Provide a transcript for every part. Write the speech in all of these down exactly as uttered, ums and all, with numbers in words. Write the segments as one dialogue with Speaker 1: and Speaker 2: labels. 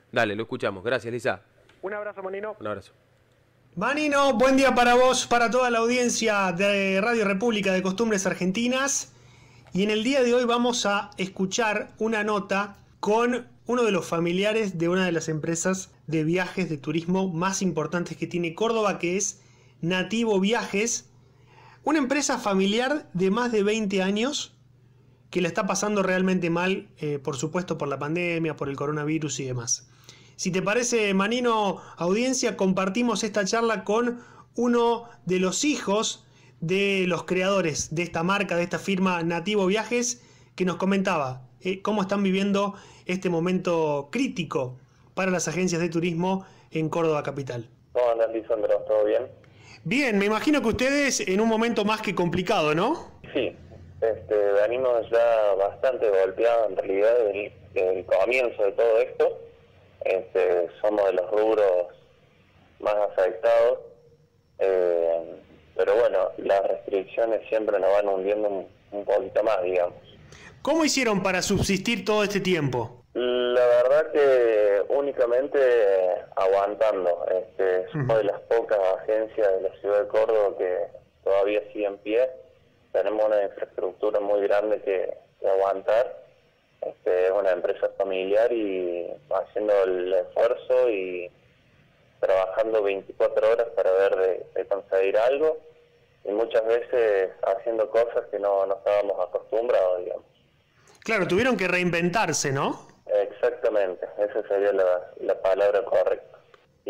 Speaker 1: Dale, lo escuchamos. Gracias, Lisa.
Speaker 2: Un abrazo, Manino.
Speaker 1: Un abrazo.
Speaker 3: Manino, buen día para vos, para toda la audiencia de Radio República de Costumbres Argentinas. Y en el día de hoy vamos a escuchar una nota con uno de los familiares de una de las empresas de viajes de turismo más importantes que tiene Córdoba, que es Nativo Viajes. Una empresa familiar de más de veinte años que la está pasando realmente mal, eh, por supuesto por la pandemia, por el coronavirus y demás. Si te parece, Manino, audiencia, compartimos esta charla con uno de los hijos de los creadores de esta marca, de esta firma Nativo Viajes, que nos comentaba eh, cómo están viviendo este momento crítico para las agencias de turismo en Córdoba capital.
Speaker 4: ¿Cómo andas, Lisandro? ¿Todo bien?
Speaker 3: Bien, me imagino que ustedes en un momento más que complicado, ¿no?
Speaker 4: Sí, este, venimos ya bastante golpeados en realidad desde el comienzo de todo esto. Este, somos de los rubros más afectados, eh, pero bueno, las restricciones siempre nos van hundiendo un, un poquito más, digamos.
Speaker 3: ¿Cómo hicieron para subsistir todo este tiempo?
Speaker 4: La verdad que únicamente aguantando. Este, uh-huh. Somos de las pocas agencias de la ciudad de Córdoba que todavía sigue en pie. Tenemos una infraestructura muy grande que, que aguantar. Este, es una empresa familiar y haciendo el esfuerzo y trabajando veinticuatro horas para ver de, de conseguir algo, y muchas veces haciendo cosas que no, no estábamos acostumbrados, digamos.
Speaker 3: Claro, tuvieron que reinventarse, ¿no?
Speaker 4: Exactamente, esa sería la, la palabra correcta.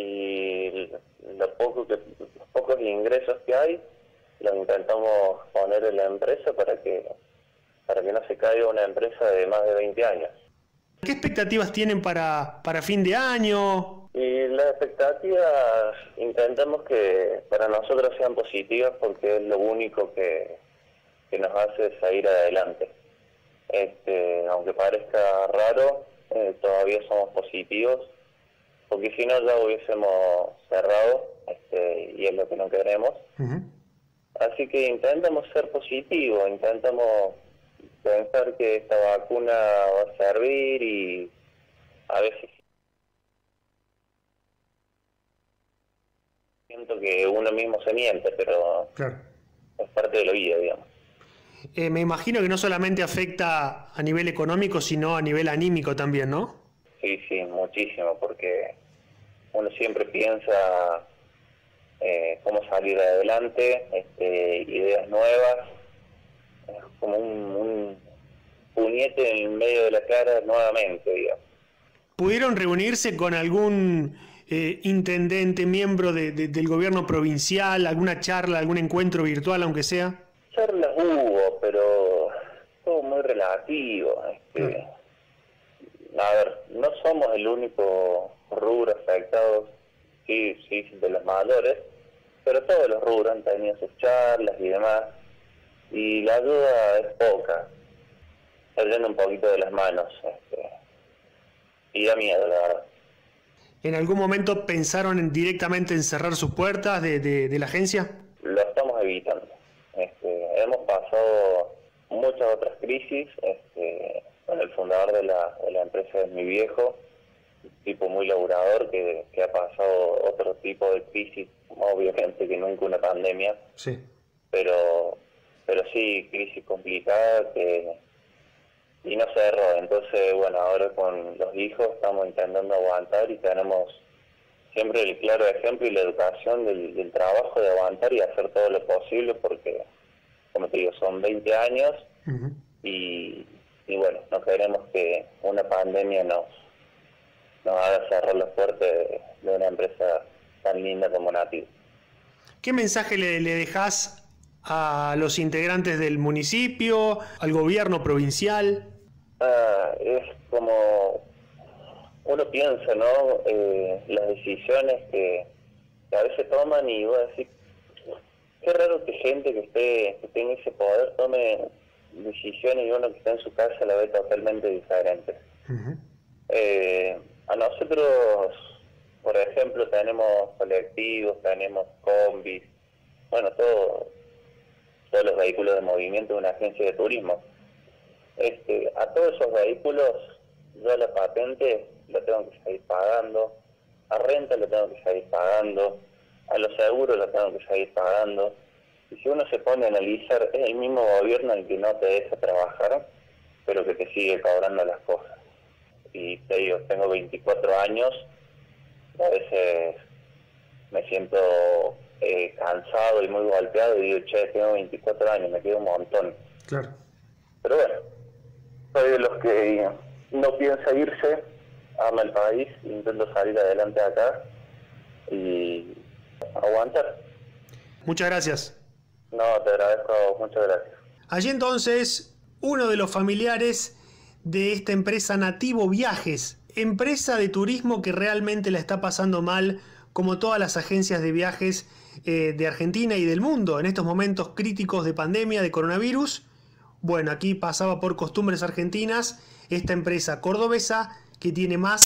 Speaker 4: Y lo poco que, los pocos ingresos que hay, los intentamos poner en la empresa para que para que no se caiga una empresa de más de veinte años.
Speaker 3: ¿Qué expectativas tienen para, para fin de año?
Speaker 4: Y las expectativas intentamos que para nosotros sean positivas porque es lo único que, que nos hace salir adelante. Este, aunque parezca raro, eh, todavía somos positivos, porque si no ya hubiésemos cerrado, este, y es lo que no queremos. Uh-huh. Así que intentamos ser positivos, intentamos pensar que esta vacuna va a servir, y a veces siento que uno mismo se miente, pero claro, es parte de la vida, digamos.
Speaker 3: Eh, me imagino que no solamente afecta a nivel económico, sino a nivel anímico también, ¿no?
Speaker 4: Sí, sí, muchísimo, porque uno siempre piensa eh, cómo salir adelante, este, ideas nuevas. Es como un, un puñete en el medio de la cara nuevamente, digamos.
Speaker 3: ¿Pudieron reunirse con algún eh, intendente, miembro de, de, del gobierno provincial, alguna charla, algún encuentro virtual, aunque sea?
Speaker 4: Charlas hubo, pero todo muy relativo. Este, mm. A ver, no somos el único rubro afectado, sí, sí, de los mayores, pero todos los rubros han tenido sus charlas y demás. Y la ayuda es poca, saliendo un poquito de las manos, este, y da miedo, la verdad.
Speaker 3: ¿En algún momento pensaron en, directamente en cerrar sus puertas de, de, de la agencia?
Speaker 4: Lo estamos evitando. Este, hemos pasado muchas otras crisis. Este, bueno, el fundador de la, de la empresa es mi viejo, un tipo muy laburador que, que ha pasado otro tipo de crisis, obviamente que nunca una pandemia,
Speaker 3: sí,
Speaker 4: pero... pero sí, crisis complicada que y no cerró. Entonces, bueno, ahora con los hijos estamos intentando aguantar y tenemos siempre el claro ejemplo y la educación del, del trabajo de aguantar y hacer todo lo posible porque, como te digo, son veinte años. Uh-huh. y, y bueno, no queremos que una pandemia nos, nos haga cerrar las puertas de, de una empresa tan linda como Nativo.
Speaker 3: ¿Qué mensaje le, le dejás a los integrantes del municipio, al gobierno provincial?
Speaker 4: Ah, es como uno piensa, ¿no? Eh, las decisiones que, que a veces toman y voy a decir, qué raro que gente que esté que tenga ese poder tome decisiones y uno que está en su casa la ve totalmente diferente. Uh-huh. Eh, a nosotros, por ejemplo, tenemos colectivos, tenemos combis, bueno, todo, todos los vehículos de movimiento de una agencia de turismo. Este, a todos esos vehículos, yo la patente lo tengo que seguir pagando, a renta lo tengo que seguir pagando, a los seguros lo tengo que seguir pagando. Y si uno se pone a analizar, es el mismo gobierno el que no te deja trabajar, pero que te sigue cobrando las cosas. Y te digo, tengo veinticuatro años, a veces me siento eh, cansado y muy golpeado y digo, che, tengo veinticuatro años, me queda un montón.
Speaker 3: Claro.
Speaker 4: Pero bueno, soy de los que no piensa irse, ama el país, intento salir adelante acá y aguantar.
Speaker 3: Muchas gracias.
Speaker 4: No, te agradezco, muchas gracias.
Speaker 3: Allí entonces, uno de los familiares de esta empresa Nativo Viajes, empresa de turismo que realmente la está pasando mal, como todas las agencias de viajes eh, de Argentina y del mundo, en estos momentos críticos de pandemia, de coronavirus. Bueno, aquí pasaba por Costumbres Argentinas, esta empresa cordobesa que tiene más